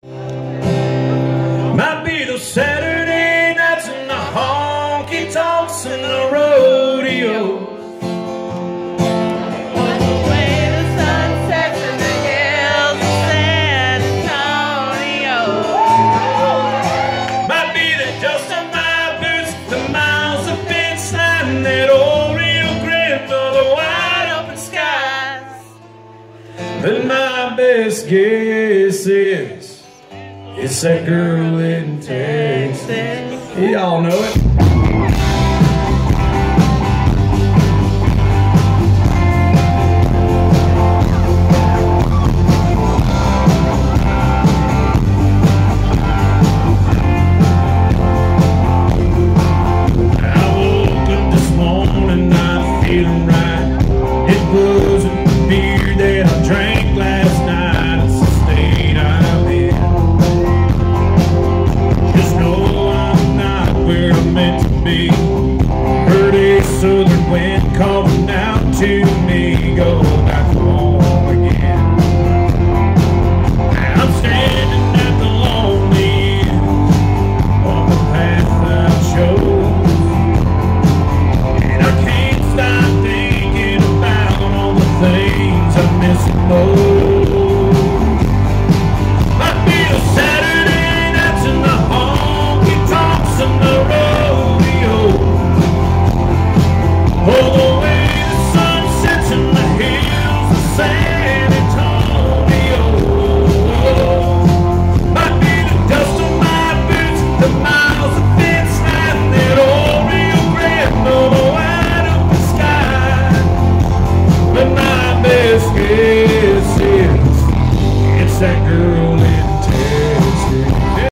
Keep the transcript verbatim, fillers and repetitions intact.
Might be those Saturday nights and the honky tonks and the rodeo. But my best guess is it's that girl in Texas. Y'all know it.